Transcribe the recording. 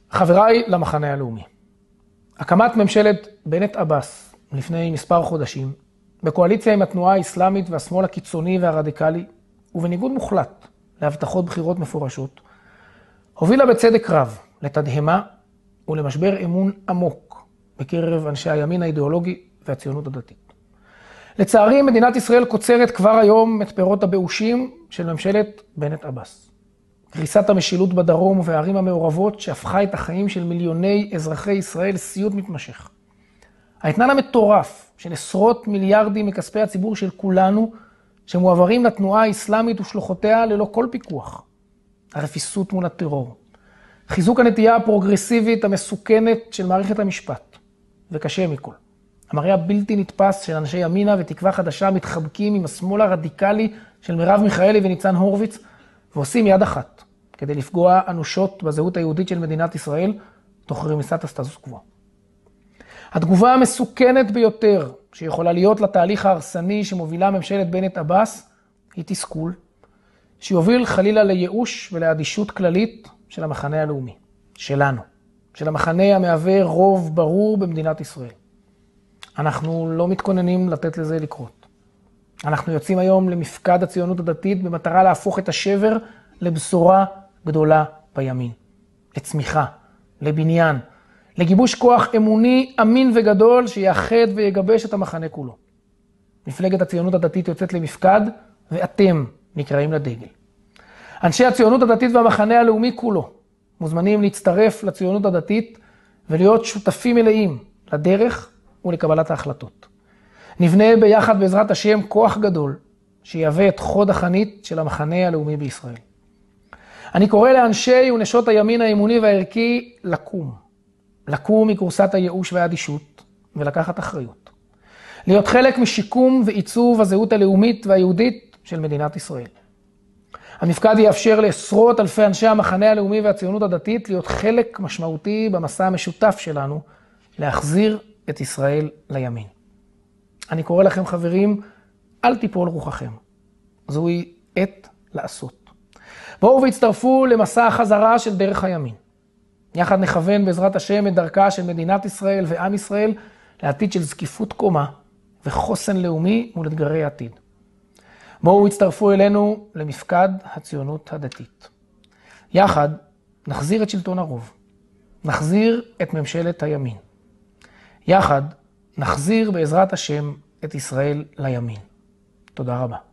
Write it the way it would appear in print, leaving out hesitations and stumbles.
חבריי למחנה הלאומי, הקמת ממשלת בנט-עבאס לפני מספר חודשים, בקואליציה עם התנועה האסלאמית והשמאל הקיצוני והרדיקלי, ובניגוד מוחלט להבטחות בחירות מפורשות, הובילה בצדק רב לתדהמה ולמשבר אמון עמוק בקרב אנשי הימין האידיאולוגי והציונות הדתית. לצערי, מדינת ישראל קוצרת כבר היום את פירות הבאושים של ממשלת בנט-עבאס. קריסת המשילות בדרום ובערים המעורבות שהפכה את החיים של מיליוני אזרחי ישראל לסיוט מתמשך. האתנן המטורף של עשרות מיליארדים מכספי הציבור של כולנו שמועברים לתנועה האסלאמית ושלוחותיה ללא כל פיקוח. הרפיסות מול הטרור. חיזוק הנטייה הפרוגרסיבית המסוכנת של מערכת המשפט. וקשה מכל. המראה הבלתי נתפס של אנשי ימינה ותקווה חדשה מתחבקים עם השמאל הרדיקלי של מרב מיכאלי וניצן הורוביץ ועושים יד אחת כדי לפגוע אנושות בזהות היהודית של מדינת ישראל תוך רמיסת הסטטוס קוו. התגובה המסוכנת ביותר שיכולה להיות לתהליך ההרסני שמובילה ממשלת בנט-עבאס היא תסכול, שיוביל חלילה לייאוש ולאדישות כללית של המחנה הלאומי, שלנו, של המחנה המהווה רוב ברור במדינת ישראל. אנחנו לא מתכוננים לתת לזה לקרות. אנחנו יוצאים היום למפקד הציונות הדתית במטרה להפוך את השבר לבשורה גדולה בימין, לצמיחה, לבניין, לגיבוש כוח אמוני אמין וגדול שיאחד ויגבש את המחנה כולו. מפלגת הציונות הדתית יוצאת למפקד ואתם נקראים לדגל. אנשי הציונות הדתית והמחנה הלאומי כולו מוזמנים להצטרף לציונות הדתית ולהיות שותפים מלאים לדרך ולקבלת ההחלטות. נבנה ביחד בעזרת השם כוח גדול שיהווה את חוד החנית של המחנה הלאומי בישראל. אני קורא לאנשי ונשות הימין האמוני והערכי לקום מקורסת הייאוש והאדישות ולקחת אחריות. להיות חלק משיקום ועיצוב הזהות הלאומית והיהודית של מדינת ישראל. המפקד יאפשר לעשרות אלפי אנשי המחנה הלאומי והציונות הדתית להיות חלק משמעותי במסע המשותף שלנו להחזיר את ישראל לימין. אני קורא לכם חברים, אל תיפול רוחכם. זוהי עת לעשות. בואו והצטרפו למסע החזרה של דרך הימין. יחד נכוון בעזרת השם את דרכה של מדינת ישראל ועם ישראל לעתיד של זקיפות קומה וחוסן לאומי מול אתגרי העתיד. בואו הצטרפו אלינו למפקד הציונות הדתית. יחד נחזיר את שלטון הרוב. נחזיר את ממשלת הימין. יחד נחזיר בעזרת השם את ישראל לימין. תודה רבה.